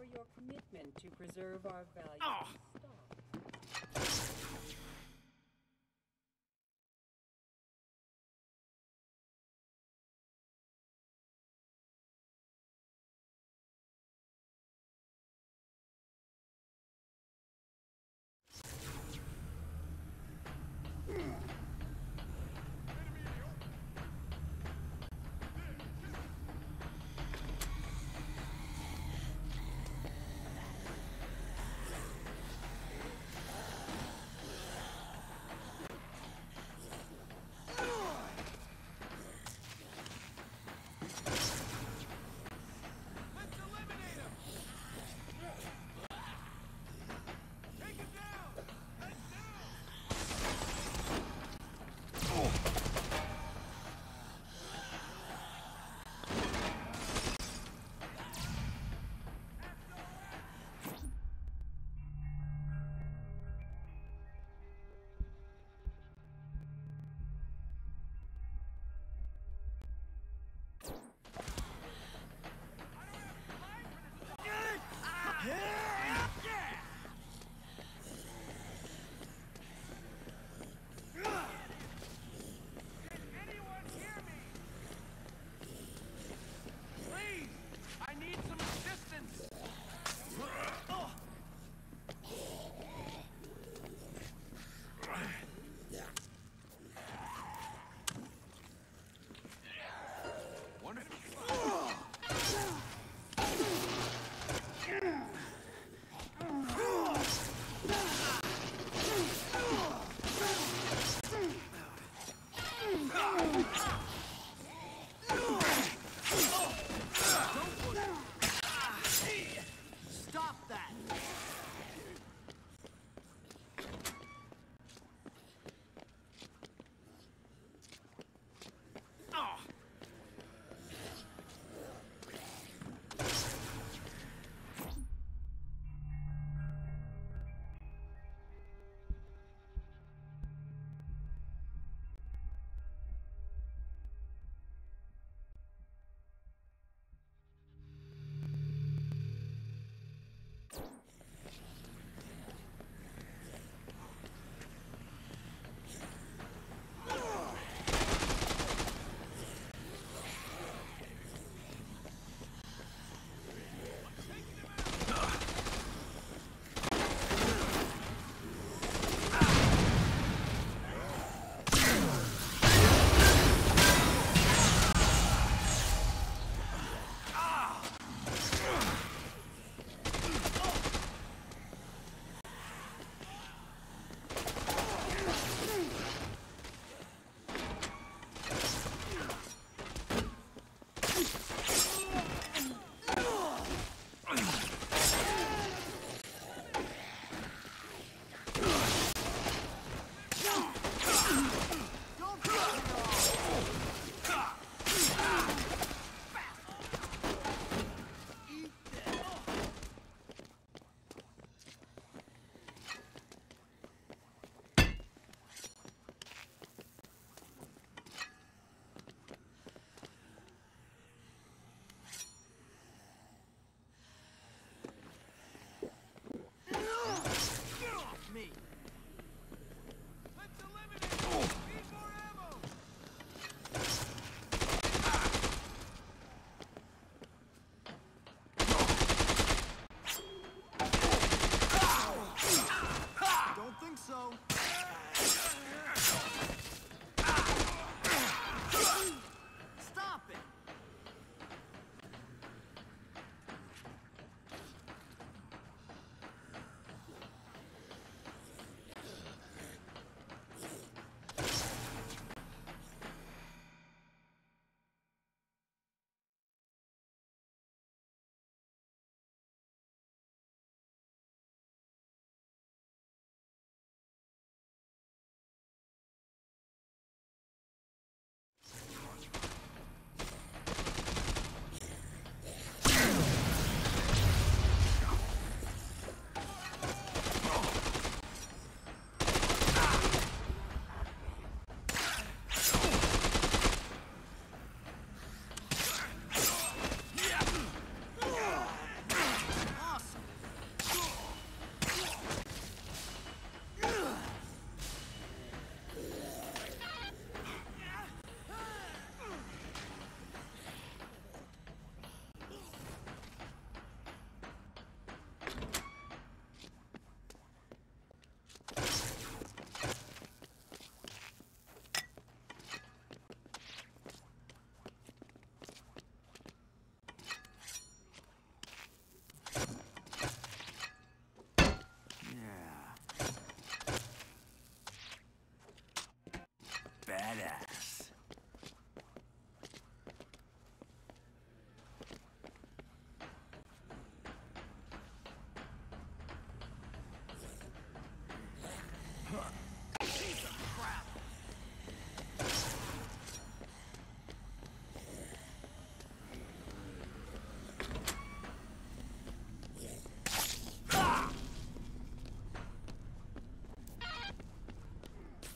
your commitment to preserve our valuable Oh. stock.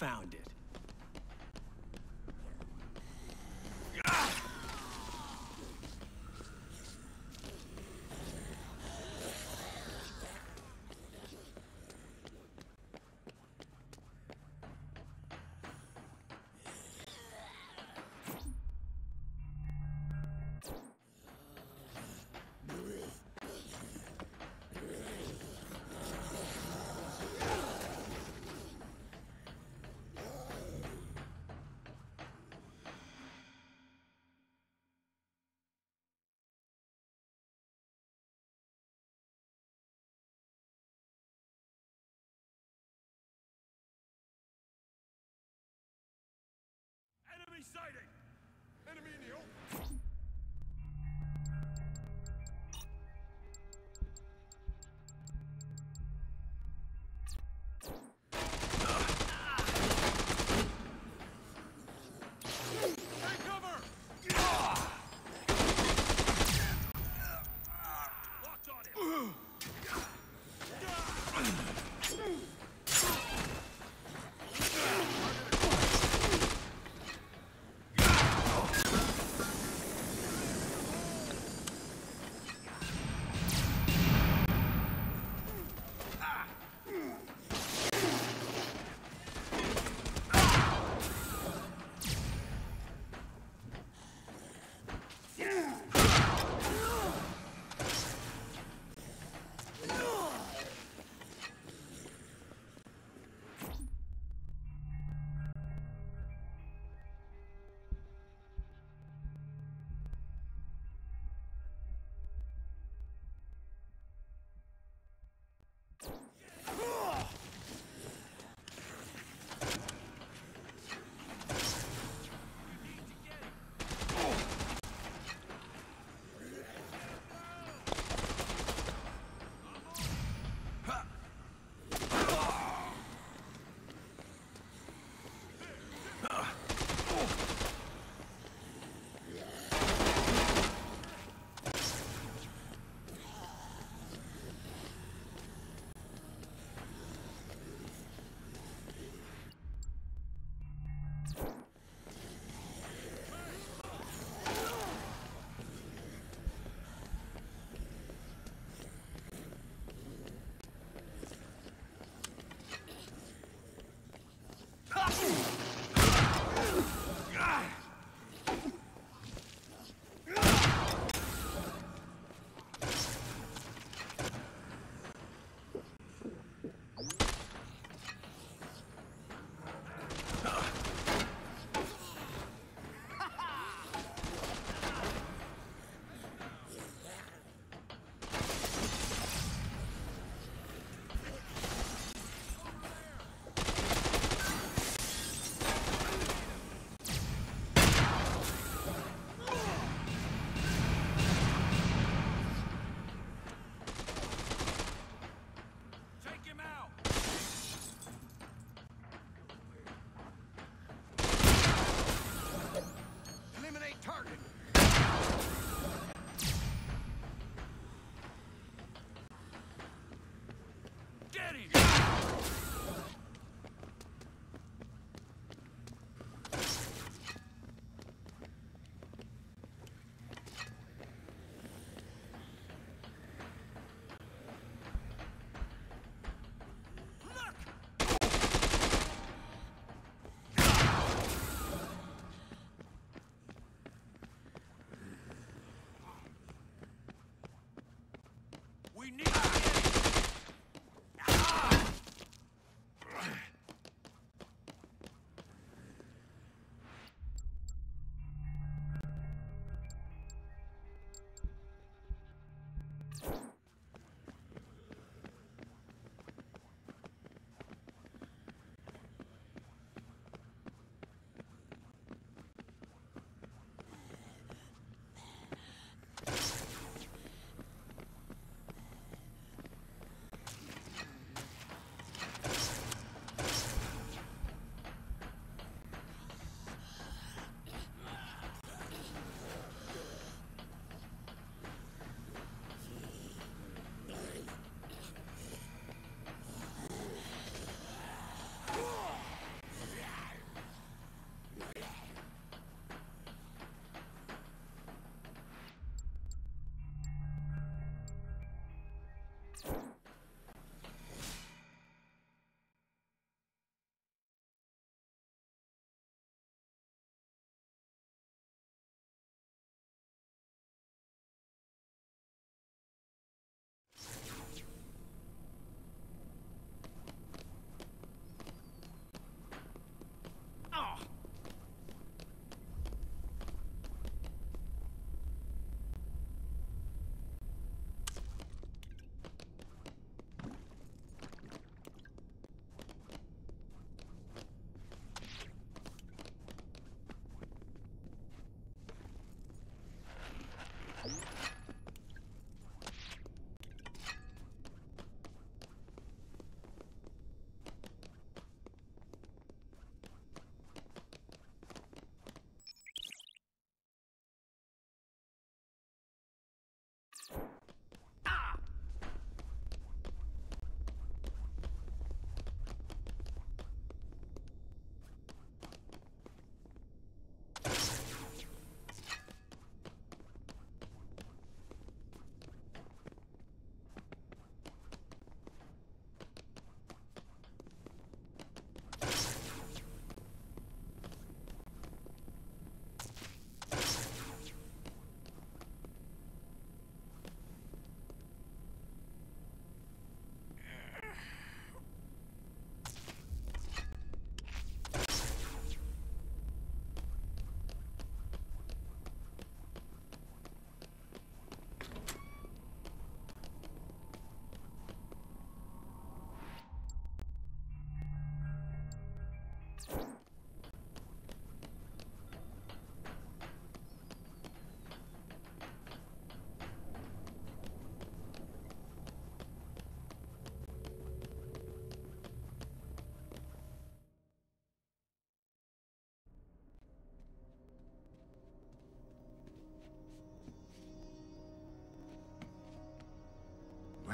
found it. Enemy sighting! Enemy in the open! Take cover! Locked on him! We need to get it!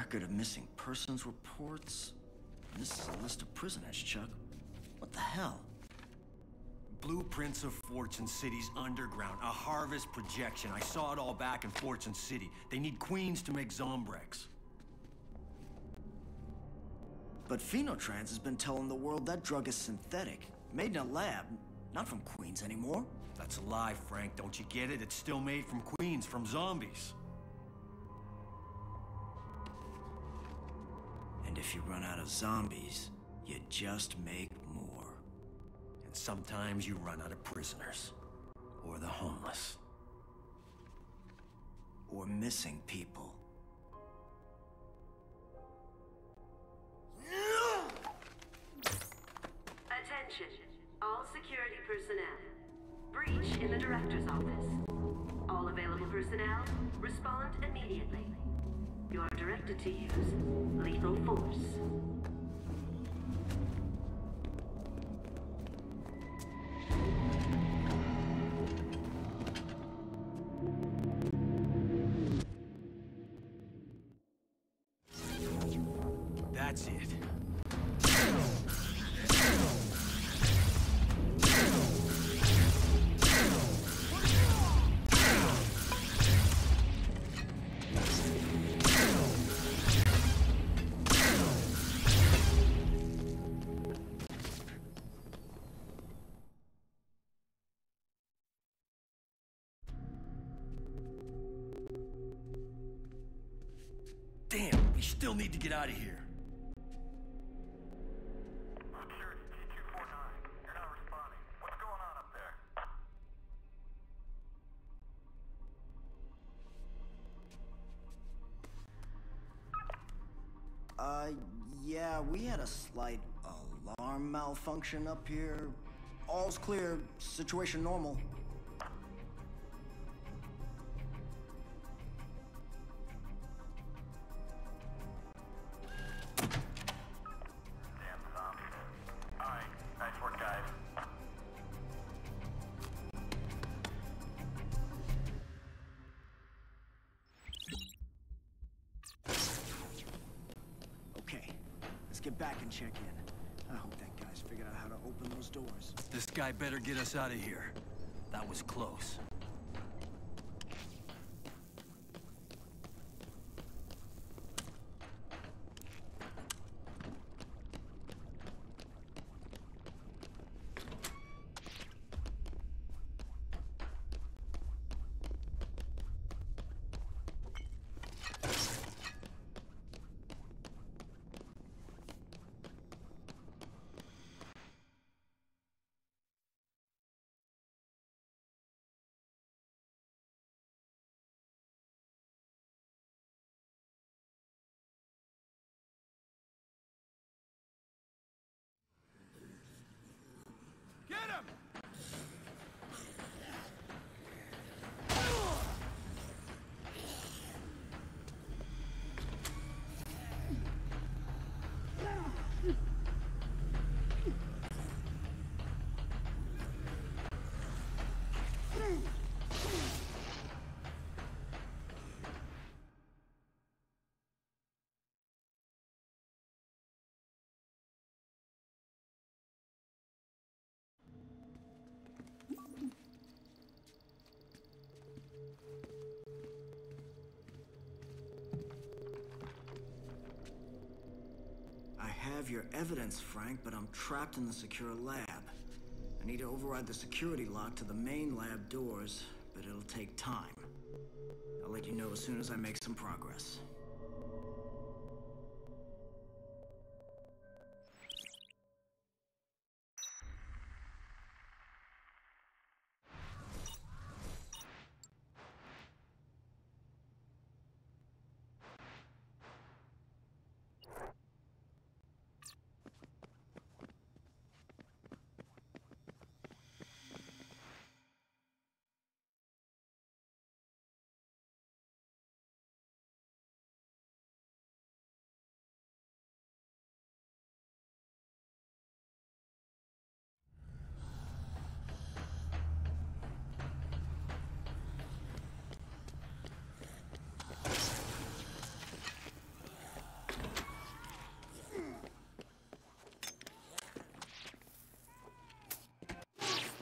record of missing persons reports. This is a list of prisoners, Chuck. What the hell? Blueprints of Fortune City's underground. A harvest projection. I saw it all back in Fortune City. They need queens to make Zombrex. But Phenotrans has been telling the world that drug is synthetic. Made in a lab. Not from Queens anymore. That's a lie, Frank. Don't you get it? It's still made from queens, from zombies. And if you run out of zombies, you just make more. And sometimes you run out of prisoners. Or the homeless. Or missing people. Attention, all security personnel. Breach in the director's office. All available personnel, respond immediately. You are directed to use lethal force. That's it. Damn, we still need to get out of here. Security, T-249. You're not responding. What's going on up there? Yeah, we had a slight alarm malfunction up here. All's clear, situation normal. Damn zombies. Alright, nice work, guys. Okay, let's get back and check in. I hope that guy's figured out how to open those doors. This guy better get us out of here. That was close. Get him! I have your evidence, Frank, but I'm trapped in the secure lab. I need to override the security lock to the main lab doors, but it'll take time. I'll let you know as soon as I make some progress.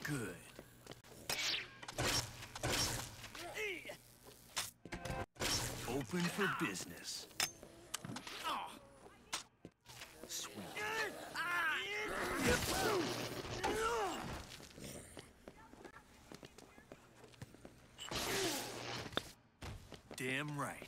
Good. Open for business. Sweet. Damn right.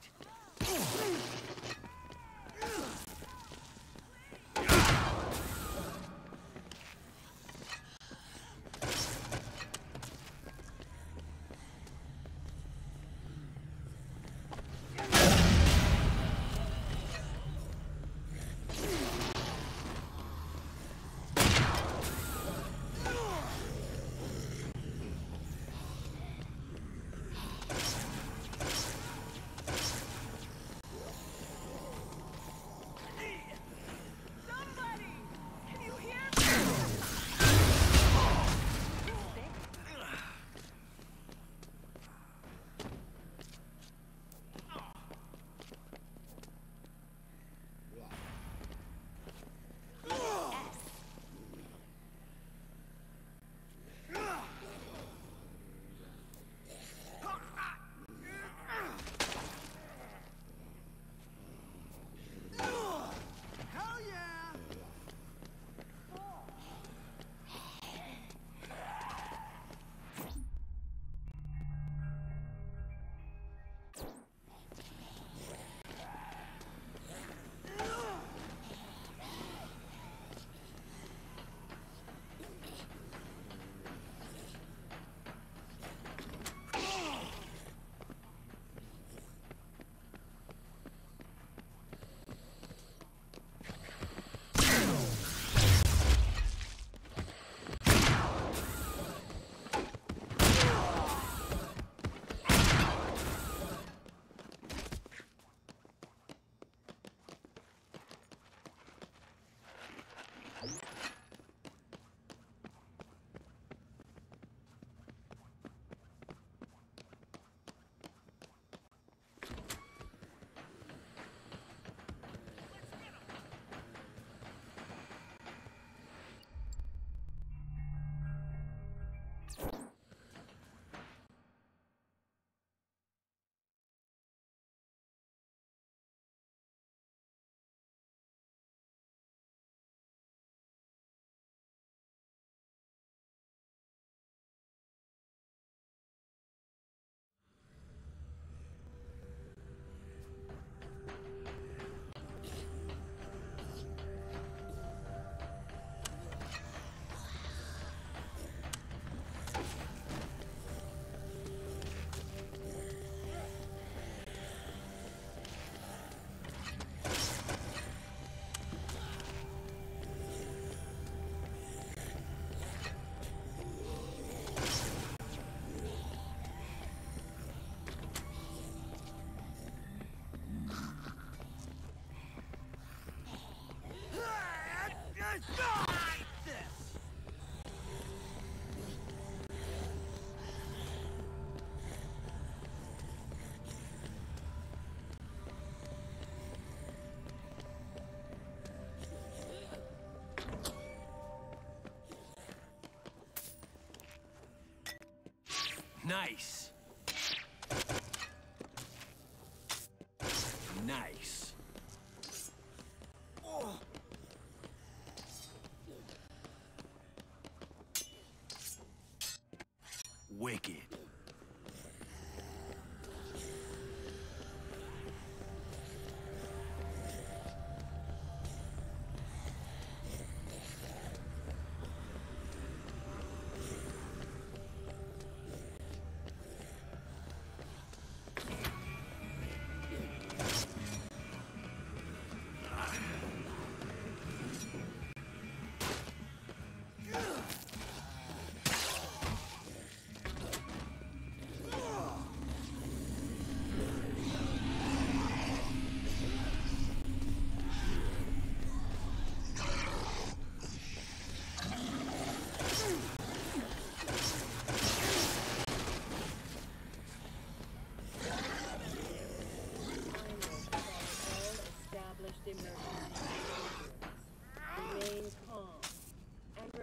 Nice. Nice. Wicked.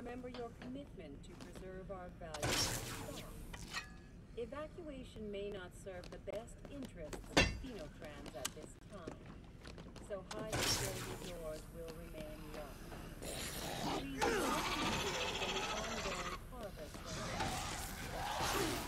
remember your commitment to preserve our values. Evacuation may not serve the best interests of Phonotrans at this time, so high security doors will remain locked. Please do not interfere in the ongoing harvest of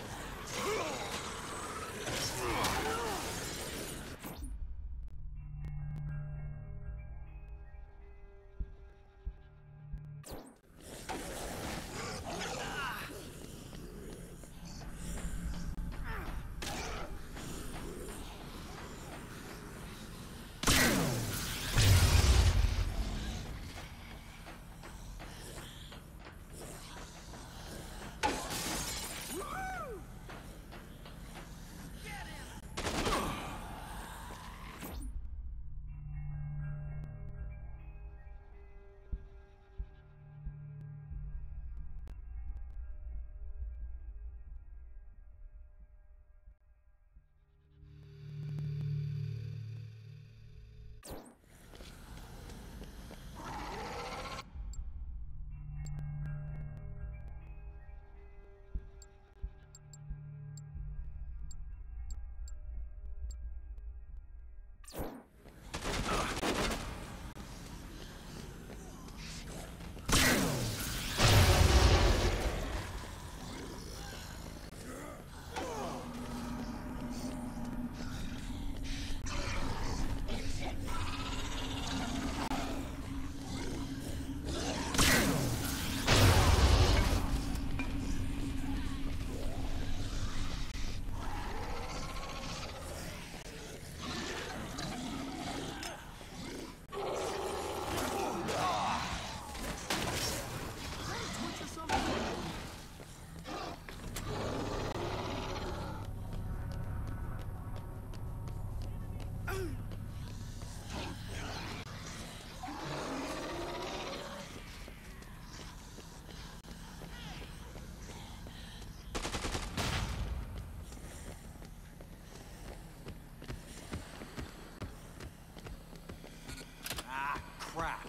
crap.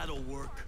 That'll work.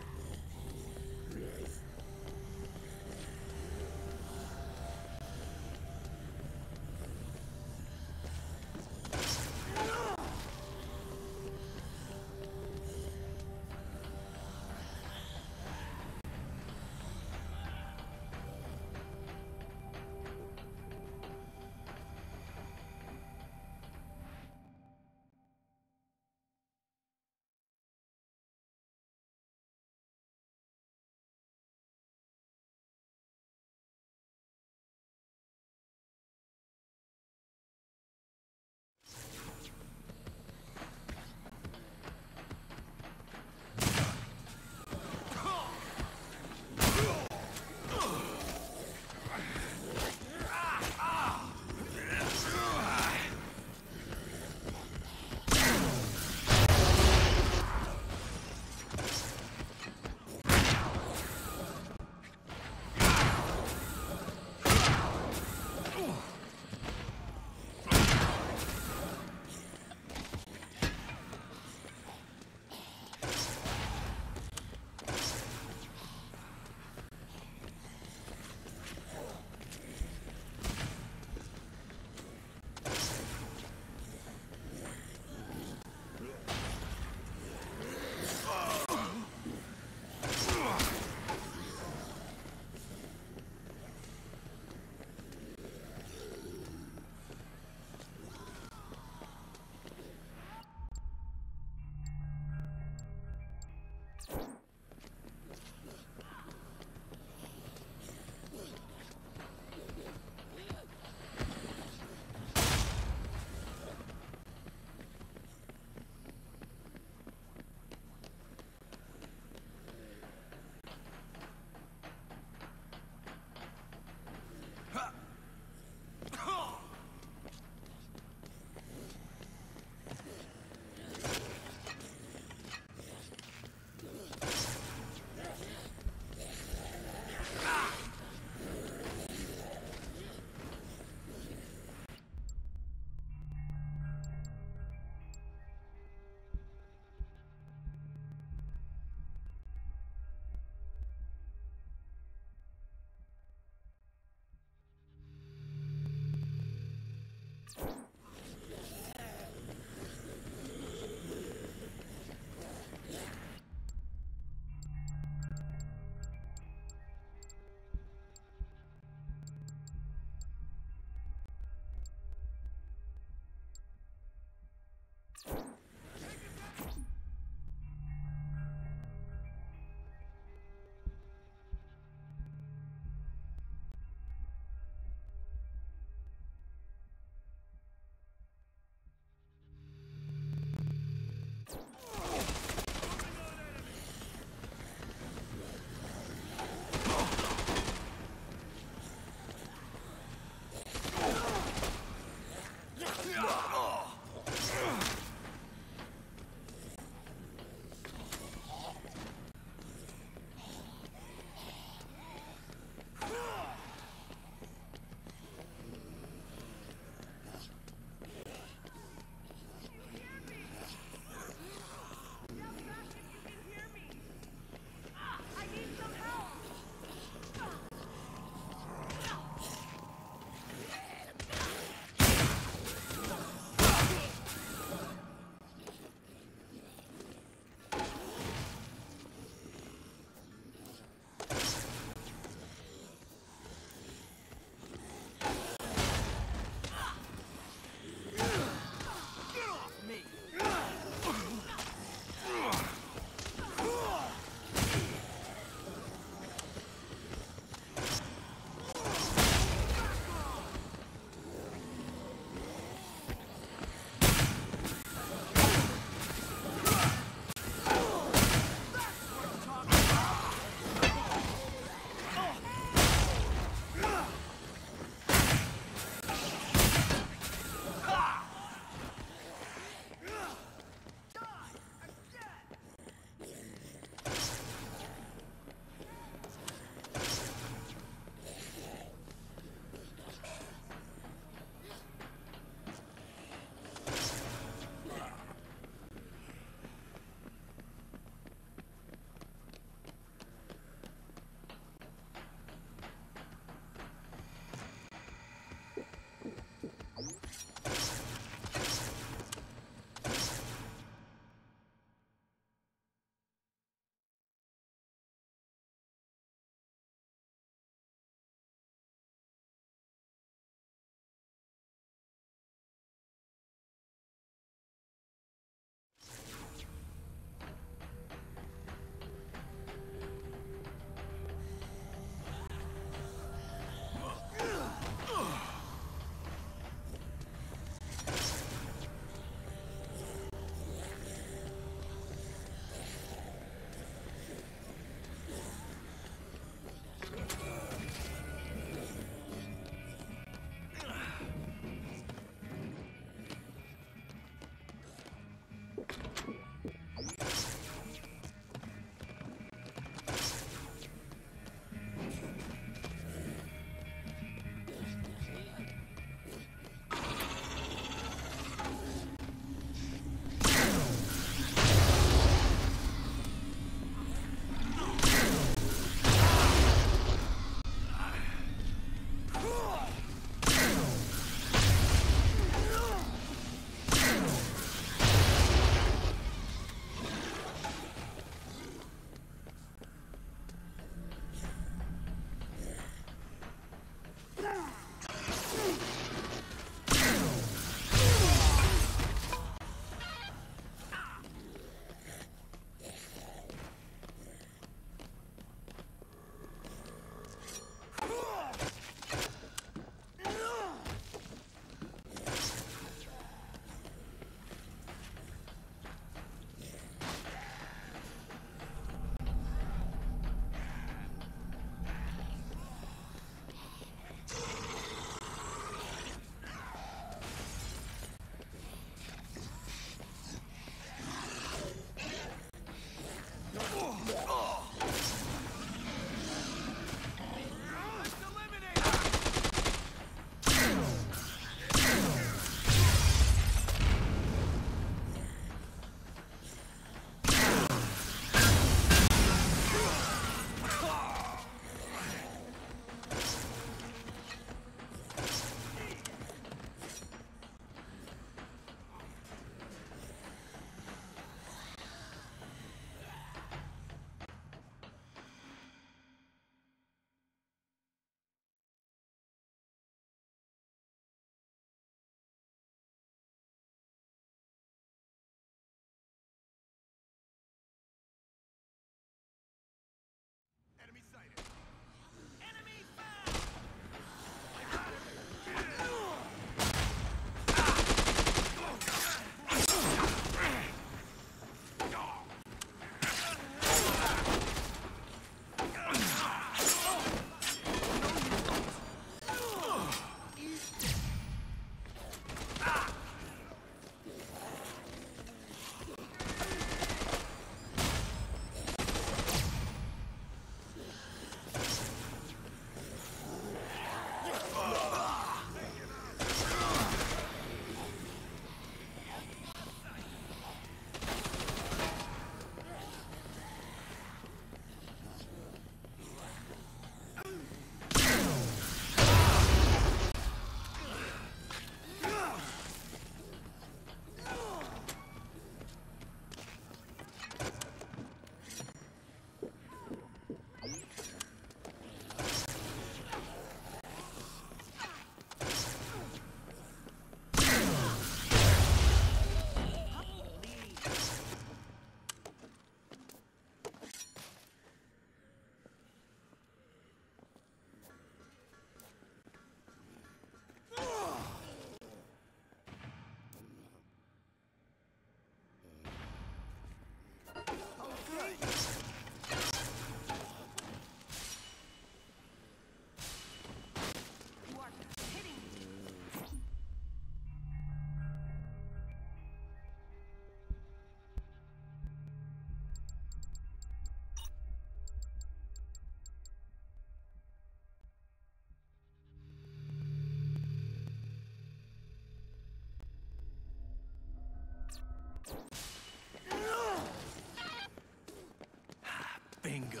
Bingo.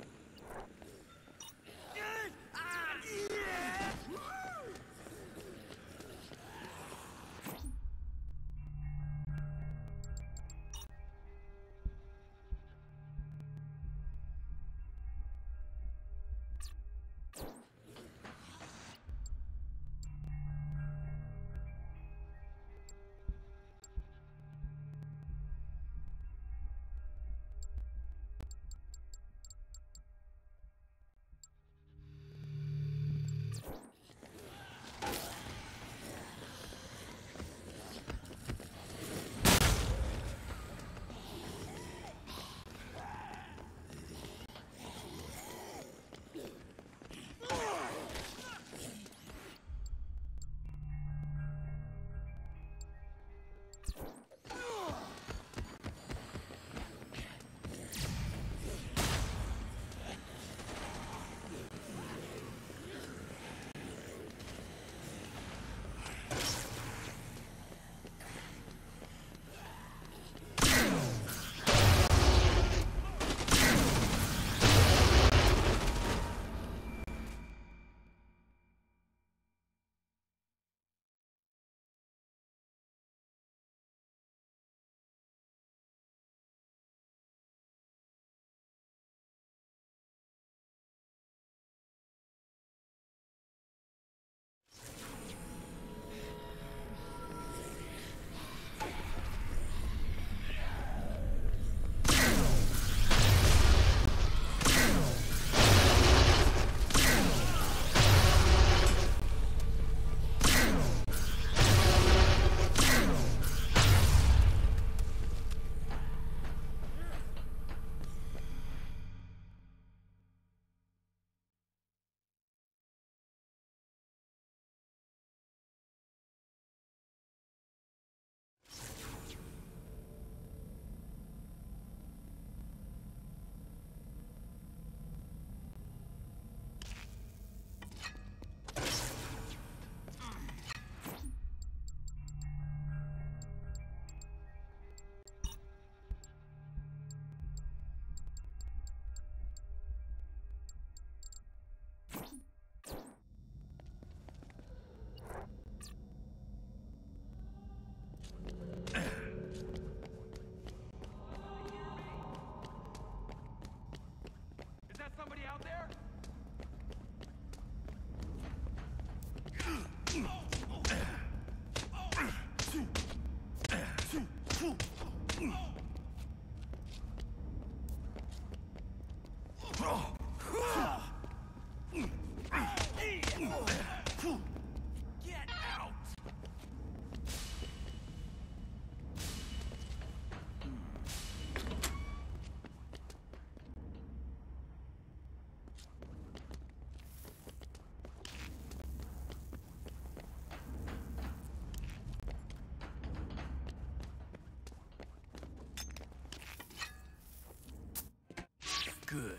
Good.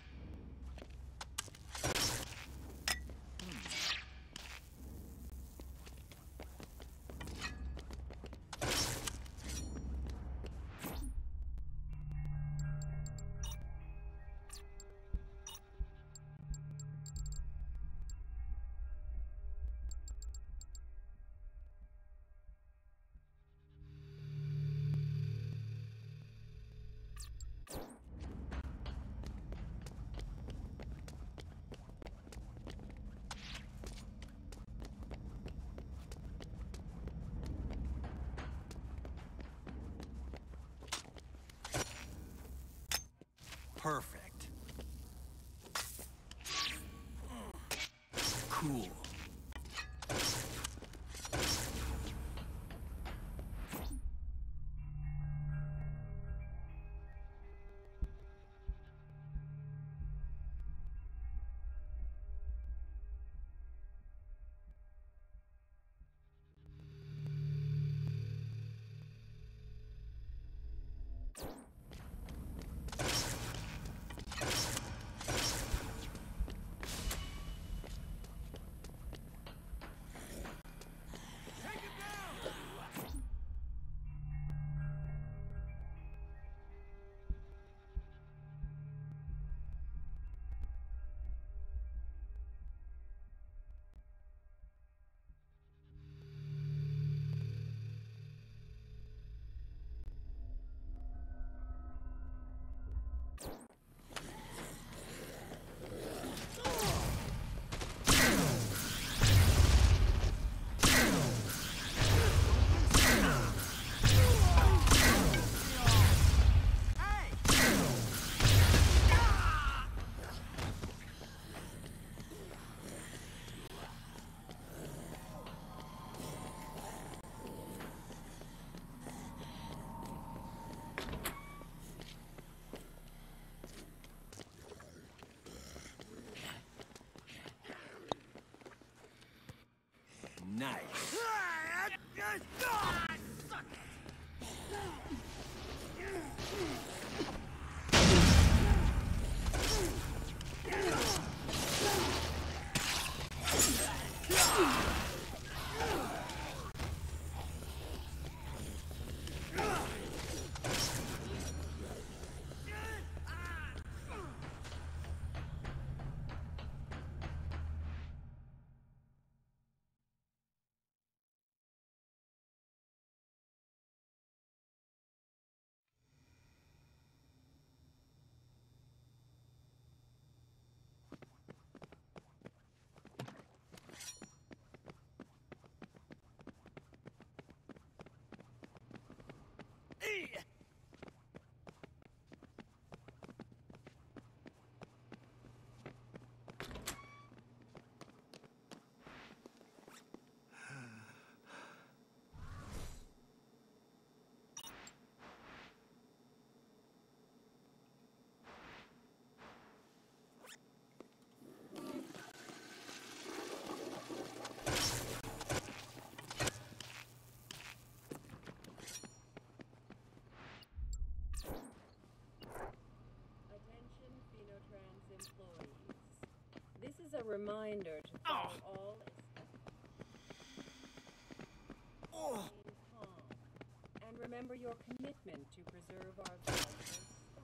Perfect. Cool. Attention Phenotrans employees. This is a reminder to follow all calm. And remember your commitment to preserve our valuable stuff.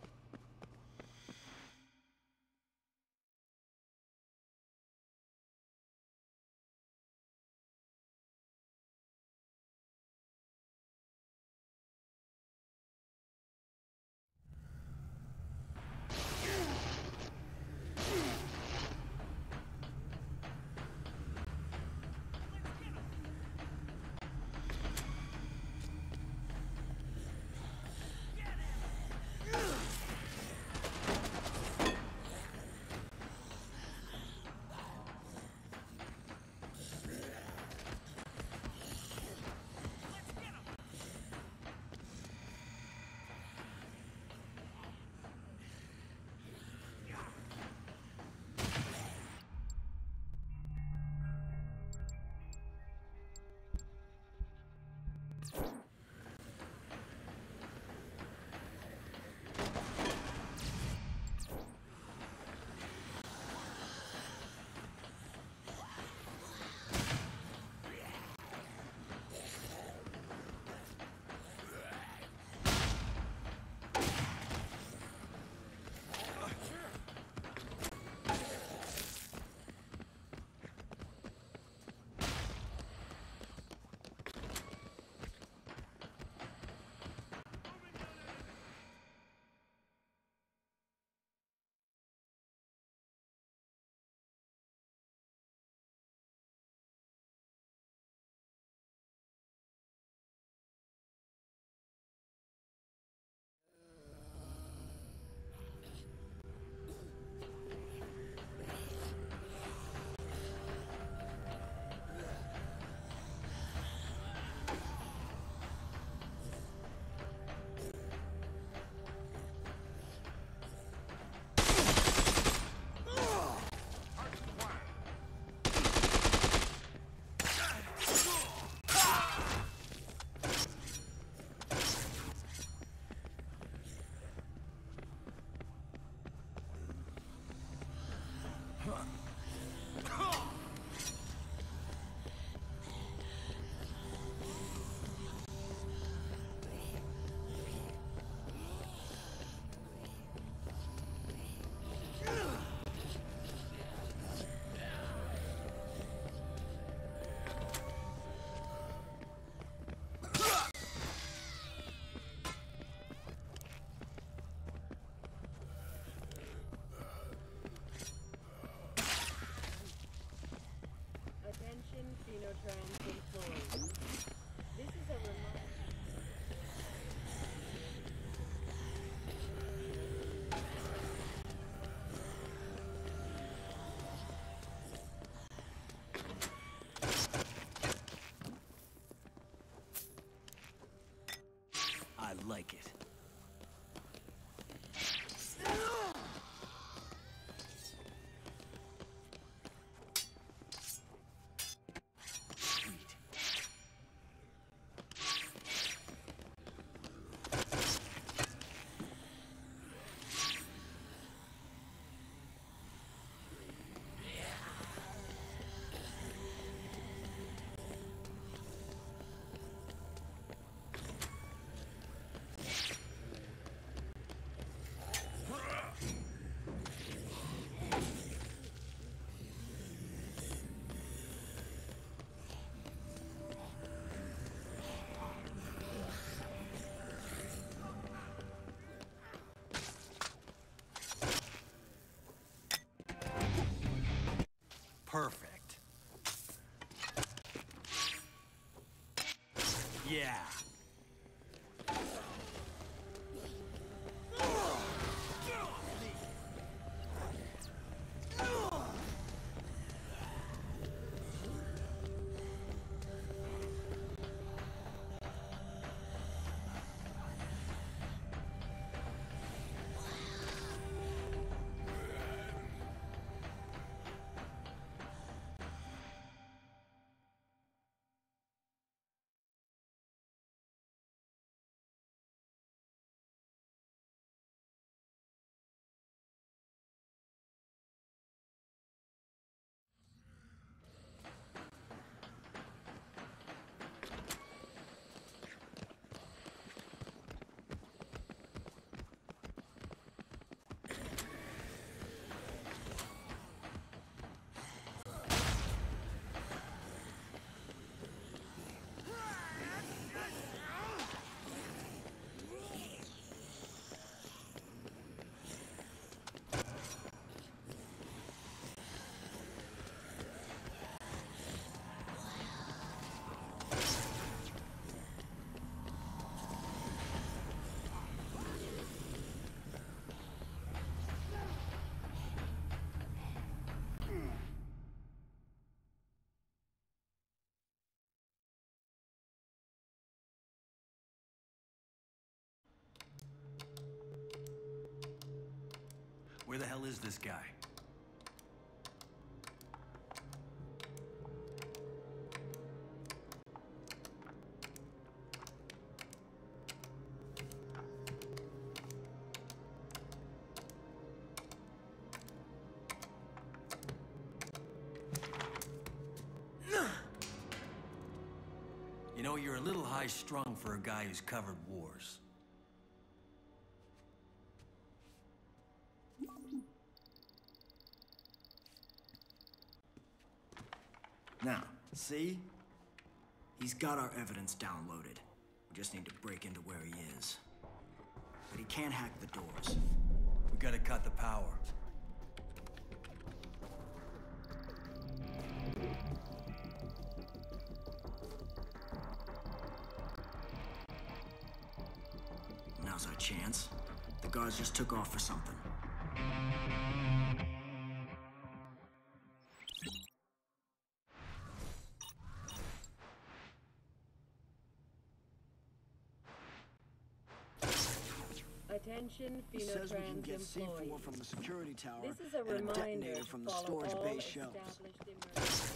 Phenotrans employees. This is a reminder. I like it. Perfect. Yeah. Where the hell is this guy? You know, you're a little high-strung for a guy who's covered wars. Now, see? He's got our evidence downloaded. We just need to break into where he is. But he can't hack the doors. We gotta cut the power. Now's our chance. The guards just took off for something. Attention, He says we can Phenotrans get C4 employees. from the security tower This is a and a reminder detonator to from the follow storage all bay shelves. established emergency.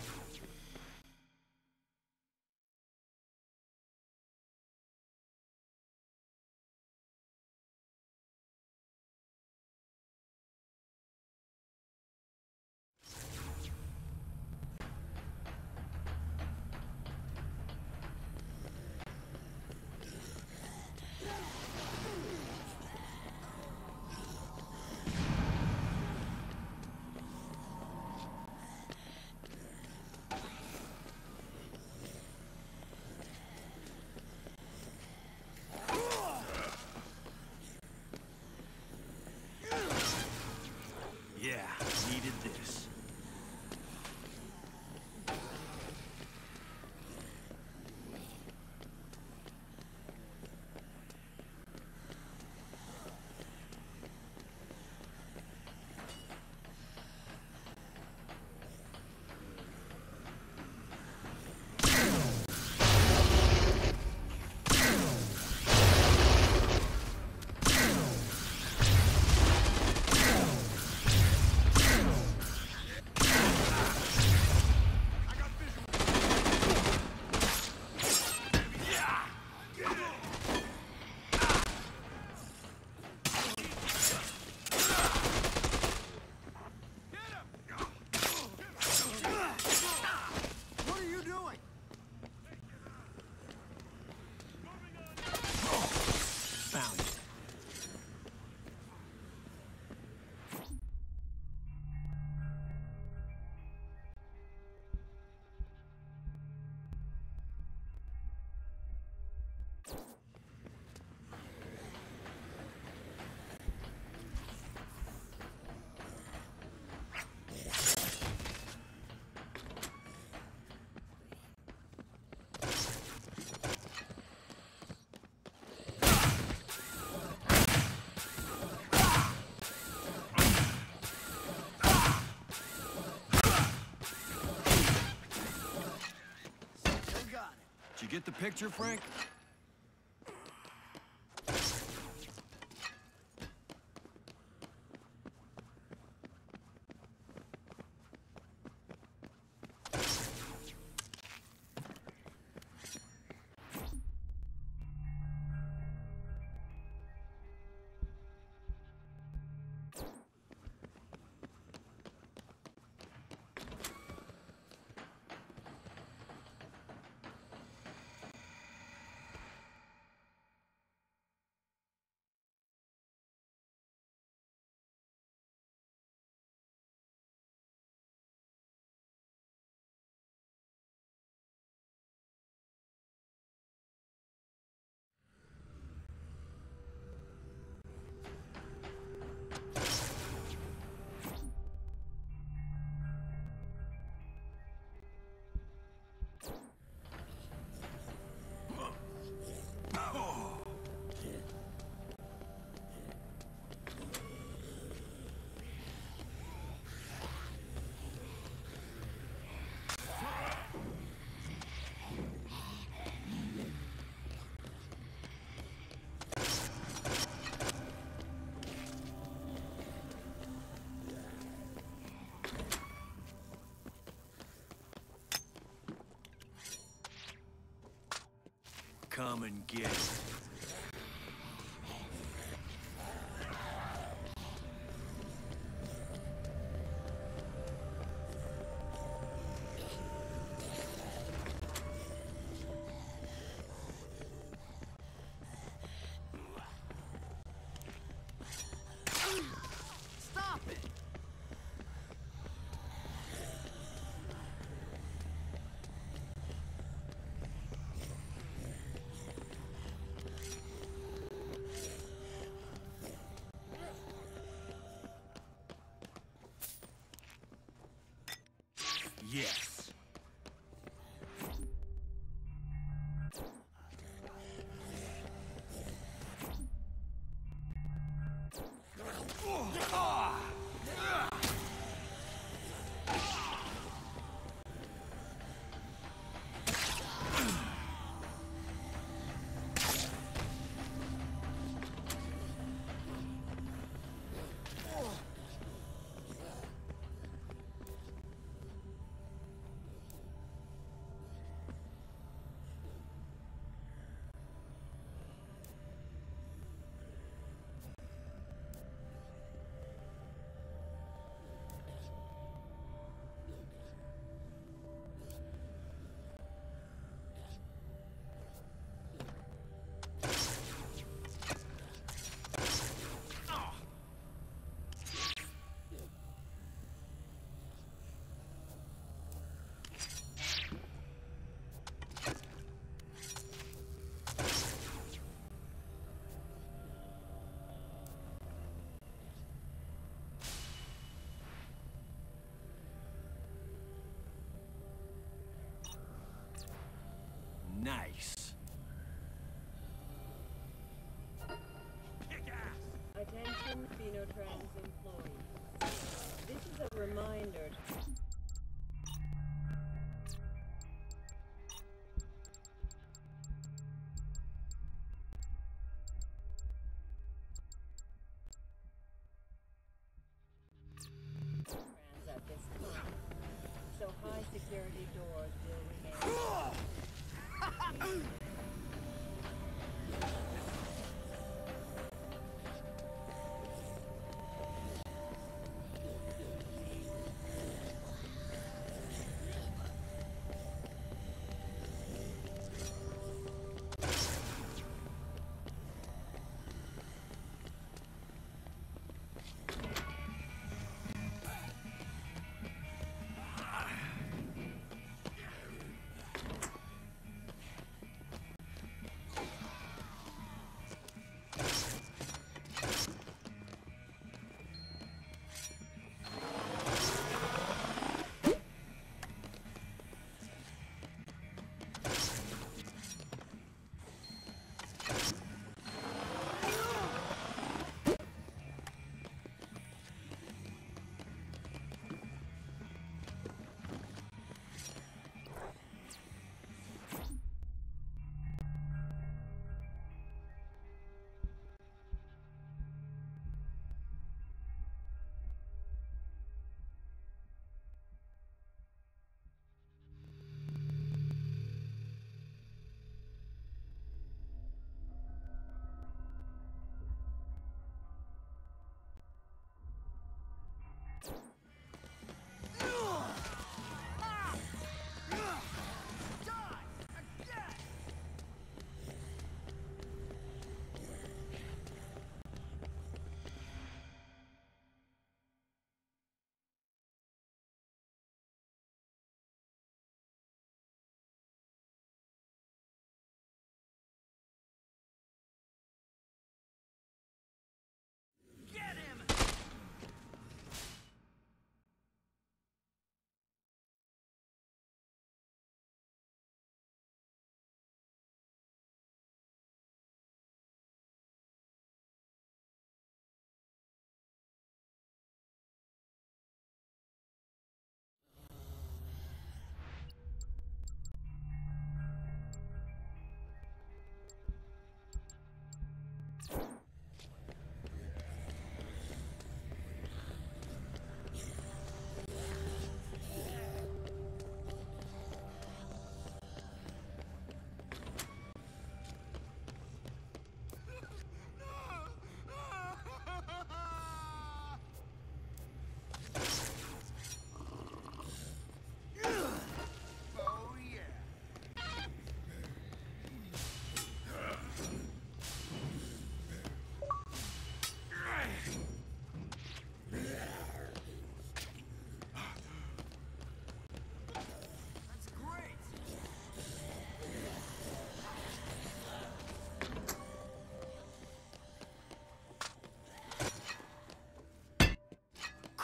Yeah, needed this. What are you doing? Found it. Still got it. Did you get the picture, Frank? Come and get it. Stop it! Yes. Nice. Attention, Phenotrans employees. This is a reminder trans at this time, so high security doors will remain.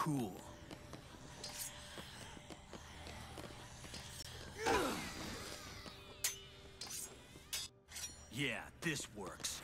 Cool. Yeah, this works.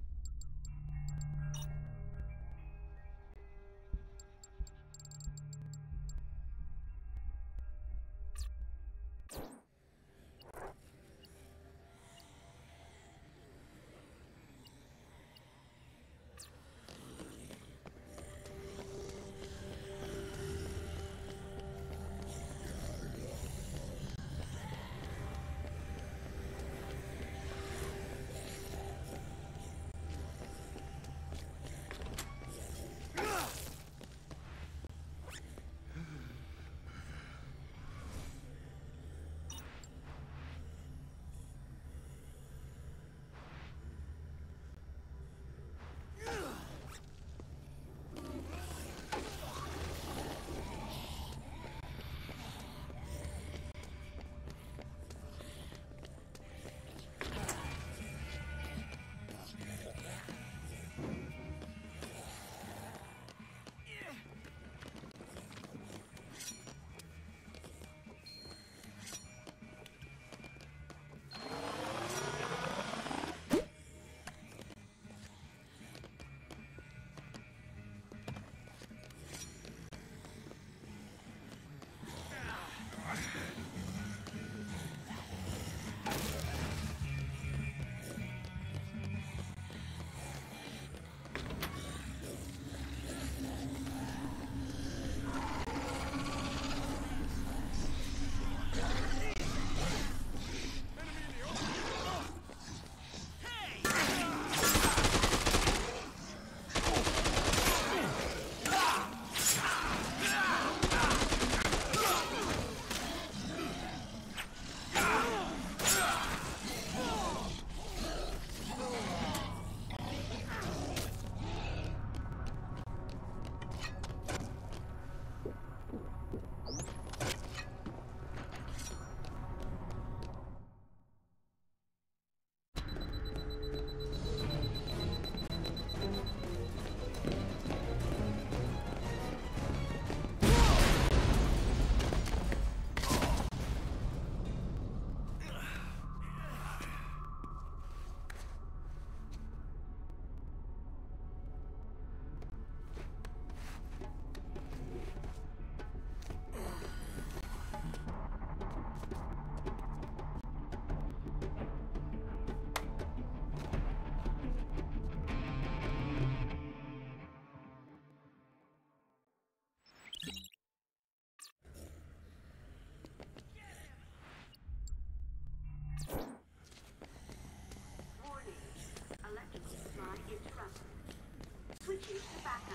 Switching to backup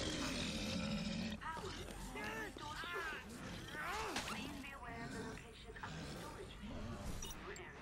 power. Restore shortly. Please be aware of the location of the storage room in your area.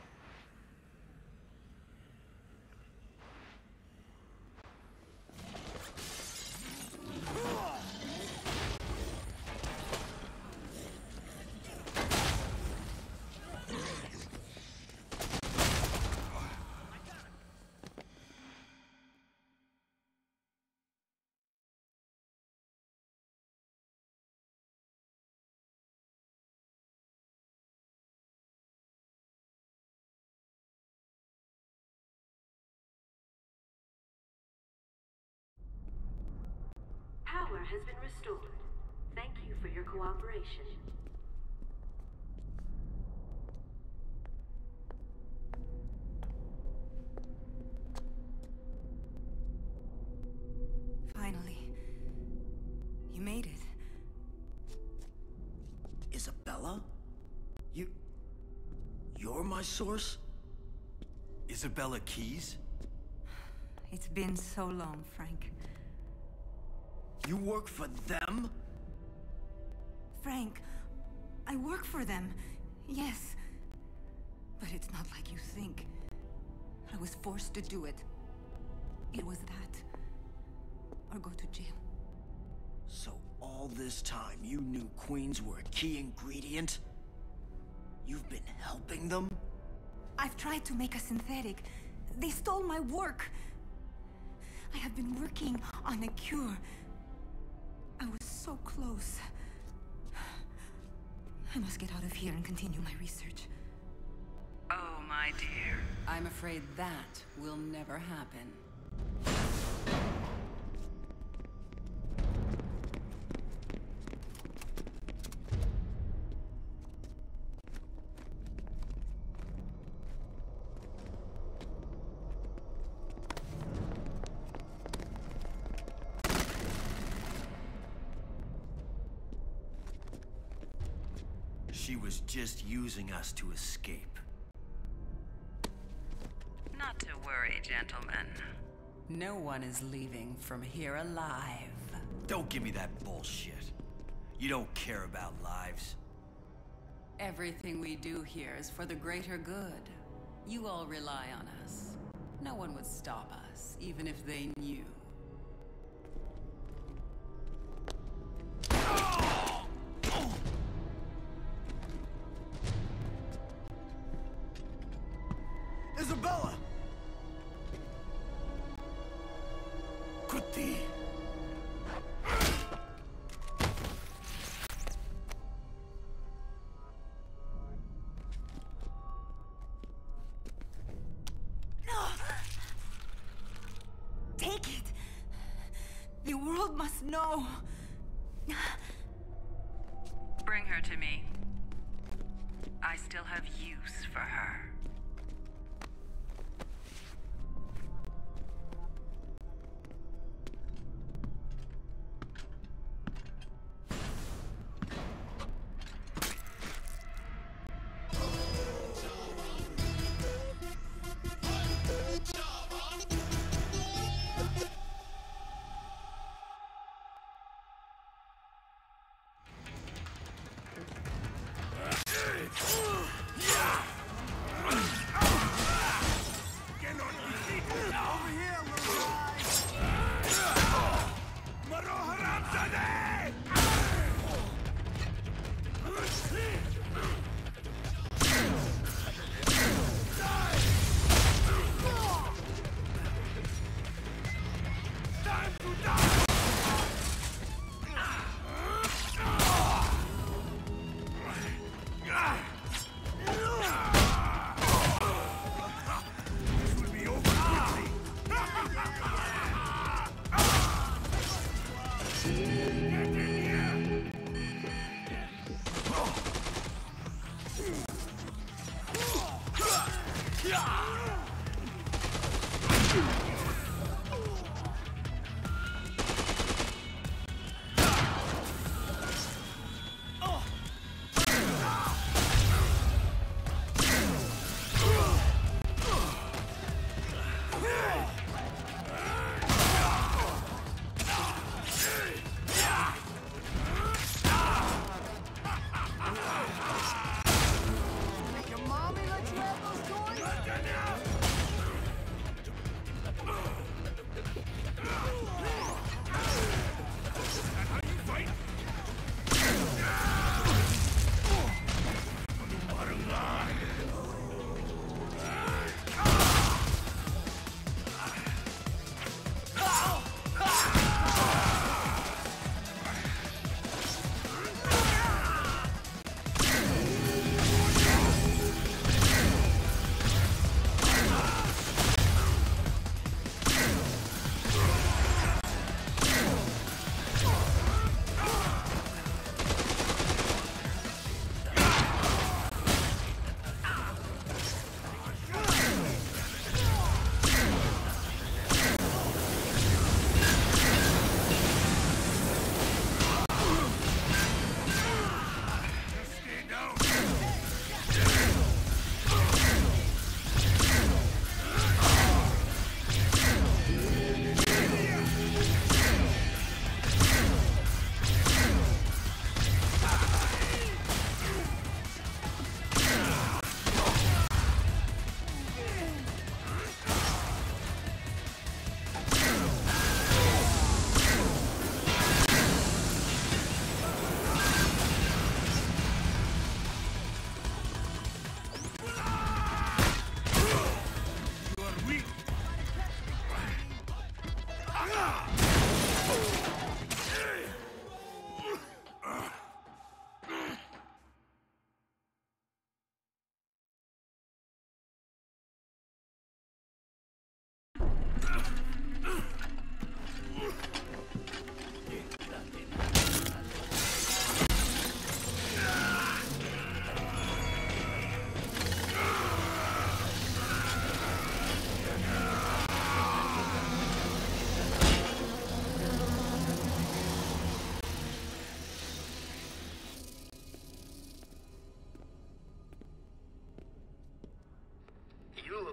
Power has been restored. Thank you for your cooperation. Finally. You made it. Isabella? You're my source? Isabella Keyes? It's been so long, Frank. You work for them? Frank, I work for them. Yes. But it's not like you think. I was forced to do it. It was that. Or go to jail. So all this time you knew Queens were a key ingredient? You've been helping them? I've tried to make a synthetic. They stole my work. I have been working on a cure. I was so close. I must get out of here and continue my research. Oh, my dear. I'm afraid that will never happen. She was just using us to escape. Not to worry, gentlemen. No one is leaving from here alive. Don't give me that bullshit. You don't care about lives. Everything we do here is for the greater good. You all rely on us. No one would stop us, even if they knew. Isabella! Kuti! Take it! The world must know! Bring her to me. I still have use for her.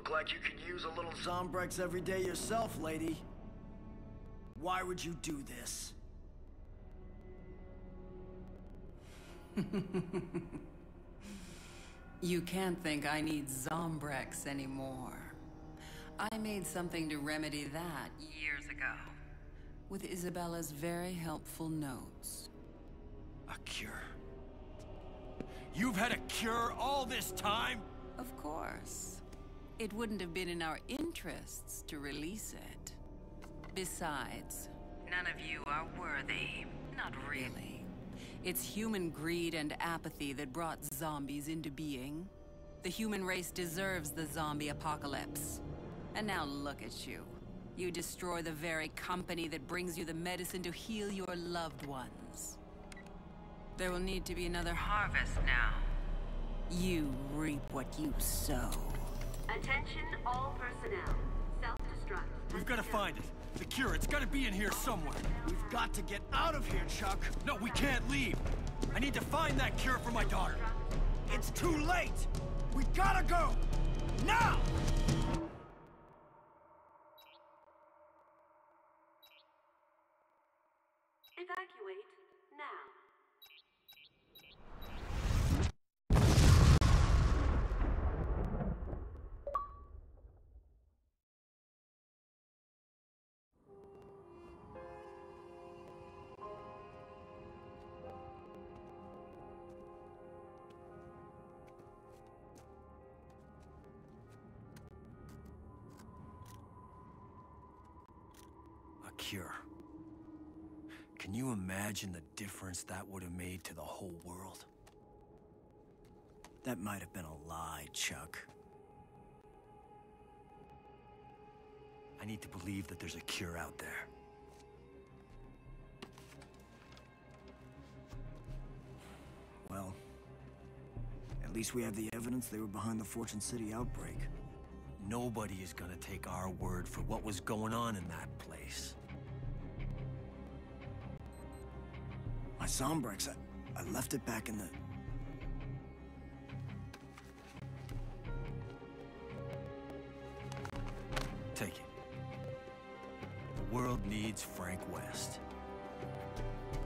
look like you could use a little Zombrex every day yourself, lady. Why would you do this? You can't think I need Zombrex anymore. I made something to remedy that years ago, with Isabella's very helpful notes. A cure? You've had a cure all this time? Of course. It wouldn't have been in our interests to release it. Besides, none of you are worthy. Not really. It's human greed and apathy that brought zombies into being. The human race deserves the zombie apocalypse. And now look at you. You destroy the very company that brings you the medicine to heal your loved ones. There will need to be another harvest now. You reap what you sow. Attention all personnel. Self-destruct. We've got to find it. The cure, it's got to be in here somewhere. We've got to get out of here, Chuck. No, we can't leave. I need to find that cure for my daughter. It's too late. We gotta go. Now! Evacuate now. A cure. Can you imagine the difference that would have made to the whole world? That might have been a lie, Chuck. I need to believe that there's a cure out there. Well, at least we have the evidence they were behind the Fortune City outbreak. Nobody is gonna take our word for what was going on in that place. My Zombrex, I left it back in the... Take it. The world needs Frank West.